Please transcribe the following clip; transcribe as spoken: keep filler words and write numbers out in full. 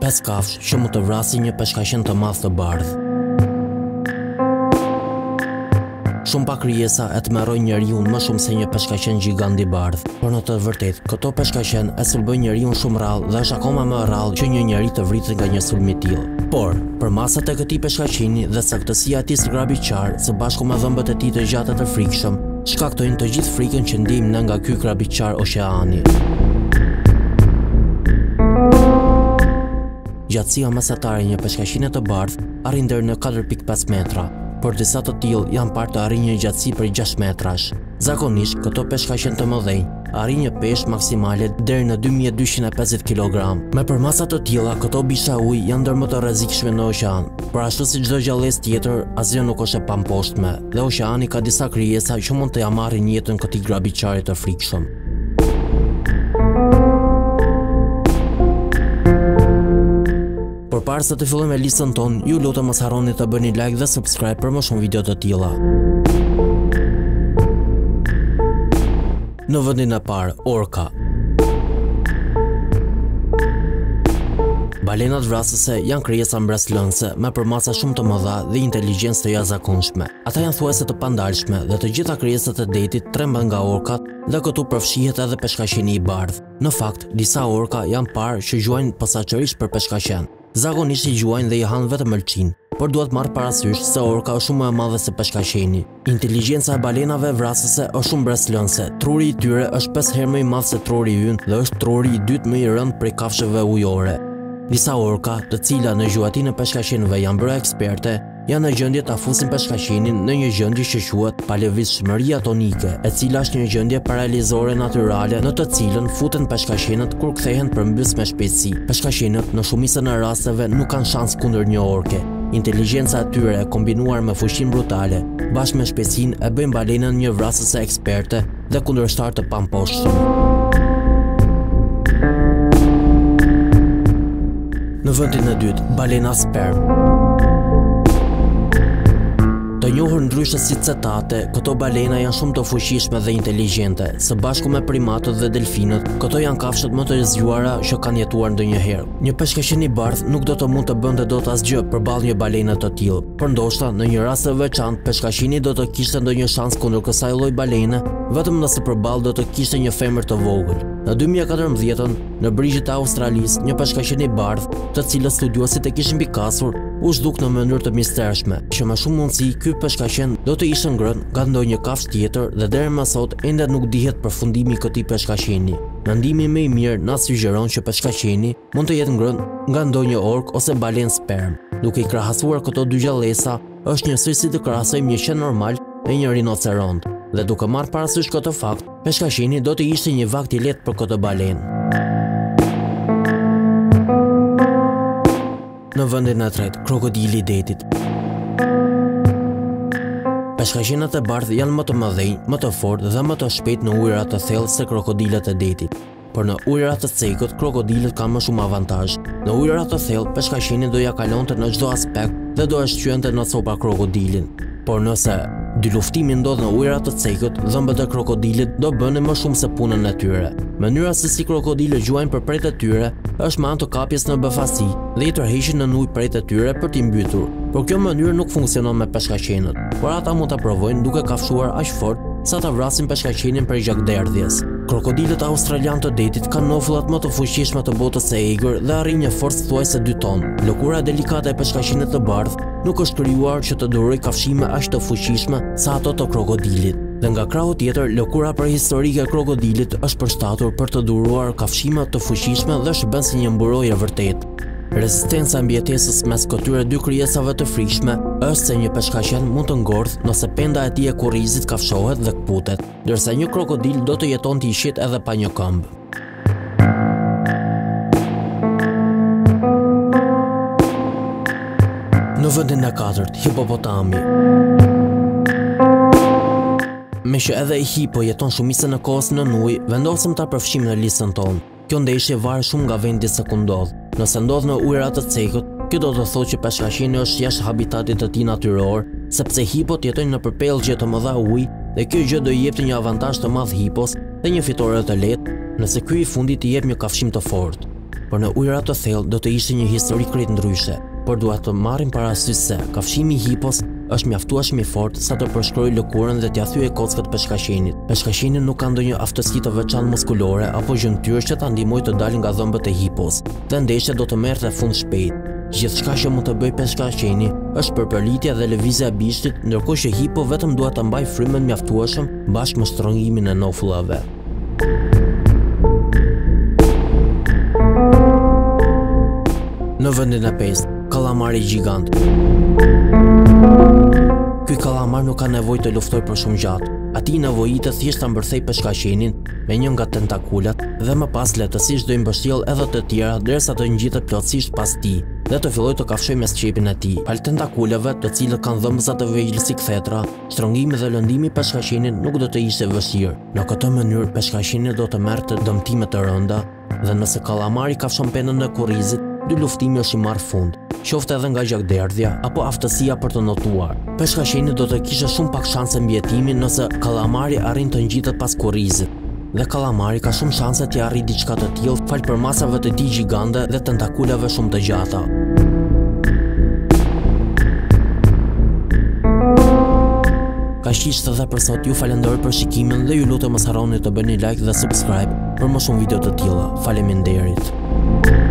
pesë kafshë që mund të vrasin një peshkaqen të madh të bardhë. Shumë pak krijesa e tmerrojnë njeriu më shumë se një peshkaqen gjigant i bardhë, por në të vërtetë këto peshkaqen e sulmojnë njeriu shumë rrallë dhe është akoma më rrallë që një njeri të vritet nga një sulm i tillë. Por, për masat e këtij peshkaqeni dhe saktësia e tij së grabiçar, së bashku me dhëmbët e tij të gjata të frikshëm, shkaktojnë të gjithë frikën që ndjejmë ne nga ky grabiçar oqeani. Gjatësia mesatare e një peshkaqenie të bardhë arrin deri në katër pikë pesë metra, por disa të tillë janë parë të arrijnë një gjatësi për gjashtë metrash. Zakonisht, këto peshkaqen të mëdhenj arrin një peshë maksimale deri në dy mijë e dyqind e pesëdhjetë kilogram. Me përmasa të tilla, këto bisha ujë janë ndër më të rrezikshme në oqean, por ashtu si çdo gjallësë tjetër, asgjë nuk është e pamposhtme, dhe oqeani ka disa krijesa që mund të ja marrin jetën këtij grabiçari të frikshëm. Por para se të fillojmë me listën tonë, ju lutem mos harroni të bëni like dhe subscribe për më shumë video të tilla. Në vendin e parë, orka. Balenat vrasëse janë krijesa mbreslënëse me përmasa shumë të mëdha dhe inteligjencë të jashtëzakonshme. Ata janë thuajse të pandalshme dhe të gjitha krijesat e detit tremben nga orkat dhe këtu përfshihet edhe peshkaqeni i bardhë. Në fakt, disa orka janë parë që gjuajnë posaçërisht për peshkaqen. Zakonisht i gjuajnë dhe i hanë vetëm mëlçin, por duhet marrë parasysh se orka është shumë më e madhe se peshkaqeni. Inteligjenca e balenave vrasëse është shumë mbreslënëse. Truri i tyre është pesë herë më i madh se truri ynë dhe është truri i dytë më i rëndë prej kafshëve ujore. Disa orka, të cilat në gjuhatinë e peshkaqenëve janë bërë eksperte, janë në gjendje ta fusin peshkaqenin në një gjendje që quhet palevizshmëria tonike, e cila është një gjendje paralizore natyrale në të cilën futen peshkaqenët kur kthehen përmbys me shpejtësi. Peshkaqenët në shumicën e rasteve nuk kanë shans kundër një orke. Inteligjenca e tyre e kombinuar me fuqinë brutale, bashkë me shpejtësinë e bëjnë balenën një vrasëse eksperte dhe kundërshtar të pamposhtëm. Në vendin e dytë, balena sperm. Të njohur ndryshe si cetate, këto balena janë shumë të fuqishme dhe inteligjente. Së bashku me primatët dhe delfinët, këto janë kafshët më të zgjuara që kanë jetuar ndonjëherë. Një peshkaqen i bardhë nuk do të mund të bënte dot asgjë përballë një balene të tillë, por ndoshta në një rast të veçantë peshkaqeni do të kishte ndonjë shans kundër kësaj lloj balene, vetëm nëse përballë do të kishte një femër të vogël. Në dy mijë e katërmbëdhjetë, në brigjet e Australisë, një peshkaqen i bardhë, të cilës studiosit e kishin pikasur, u zhduk në mënyrë të mistershme, që me shumë mundësi ky peshkaqen do të ishte ngrënë nga ndonjë kafshë tjetër dhe deri më sot ende nuk dihet përfundimi i këtij peshkaqeni. Mendimi më i mirë na sugjeron që peshkaqeni mund të jetë ngrënë nga ndonjë ork ose balenë sperm. Duke i krahasuar këto dy gjallësa, është njësoj si të krahasojmë një qen normal me një rinoceront, dhe duke marrë parasysh këtë fakt, peshkaqeni do të ishte një vakt i lehtë për këtë balenë. Në vendin e tretë, krokodili i detit. Peshkaqenët e bardhë janë më të mëdhenj, më të fortë dhe më të shpejt në ujëra të thellë se krokodilet e detit. Por në ujëra të cekët, krokodilet kanë më shumë avantazh. Në ujëra të thellë, peshkaqeni do ja kalonte në çdo aspekt dhe do e shqyente në copa krokodilin. Por nëse dy luftimi ndodh në ujëra të cekët, dhëmbët e krokodilit do bënin më shumë se punën e tyre. Mënyra se si krokodilet gjuajnë për prejtë e tyre është me anë të kapjes në befasi dhe i tërheqin në ujë prejtë e tyre për t'i mbytur. Por kjo mënyrë nuk funksionon me peshkaqenët, por ata mund ta provojnë duke kafshuar aq fort sa ta vrasin peshkaqenin për gjakderdhjes. Krokodilet australian të detit kanë nofullat më të fuqishme të botës së egër dhe arrin një forcë thuajse dy ton. Lëkura delikate e peshkaqenit të bardhë nuk është krijuar që të durojë kafshime aq të fuqishme sa ato të krokodilit. Dhe nga krahu tjetër, lëkura prehistorike e krokodilit është përshtatur për të duruar kafshime të fuqishme dhe shërben si një mburojë e vërtetë. Rezistenca e mbijetesës mes këtyre dy krijesave të frikshme është se një peshkaqen mund të ngordhë nëse penda e tij e kurrizit kafshohet dhe kputet, ndërsa një krokodil do të jetonte i qetë edhe pa një këmbë. Në vendin e katërt, hipopotami. Me që edhe i hipo jeton shumicën e kohës në ujë, vendosëm ta përfshim në listën tonë. Kjo ndeshje varet shumë nga vendi se ku ndodh. Nëse ndodh në ujëra të cekët, kjo do të thotë që peshkaqeni është jashtë habitatit të tij natyror, sepse hipot jetojnë në përpellgje të mëdha ujë dhe kjo gjë do i jepte një avantazh të madh hipos dhe një fitore të lehtë, nëse ky i fundit i jep një kafshim të fortë. por në ujërat të thellë do të ishte një histori krejt ndryshe, por duhet të marrim parasysh se kafshimi i hipos është mjaftueshëm i fortë sa të përshkrojë lëkurën dhe t'ia thyejë kockat peshkaqenit. Peshkaqeni nuk ka ndonjë aftësi të veçantë muskulore apo gjymtyrë që ta ndihmojë të dalë nga dhëmbët e hipos, dhe ndeshja do të merrte fund shpejt. Gjithçka që mund të bëjë peshkaqeni është përpërlitja dhe lëvizja e bishtit, ndërkohë që hipo vetëm duhet të mbajë frymën mjaftueshëm bashkë me shtrëngimin e nofullave. Në vendin e pestë, kallamari gjigant. Ky kallamar nuk ka nevojë të luftojë për shumë gjatë. Ati nevojitet thjesht ta mbërthejë peshkaqenin me një nga tentakulat dhe më pas lehtësisht do i mbështjell edhe të tjera derisa të ngjitet plotësisht pas tij dhe të fillojë të kafshojë me sqepin e tij. Pal tentakulave, të cilët kanë dhëmbëza të vegjël si kthetra, shtrëngimi dhe lëndimi i peshkaqenit nuk do të ishte vështirë. Në këtë mënyrë peshkaqeni do të merrte dëmtime të rënda dhe nëse kallamari kafshon pemën e kurrizit, dy luftimi është i marrë fund, qoftë edhe nga gjakderdhja apo aftësia për të notuar. Peshkaqeni do të kishte shumë pak shanse mbi jetimin nëse kallamari arrin të ngjitet pas kurrizit. Dhe kallamari ka shumë shanse të arrijë diçka të tillë fal për masave të tij gjigande dhe tentakulave shumë të gjata. Kaq ishte edhe për sot. Ju falenderoj për shikimin dhe ju lutem mos harroni të bëni like dhe subscribe për më shumë video të tilla. Faleminderit.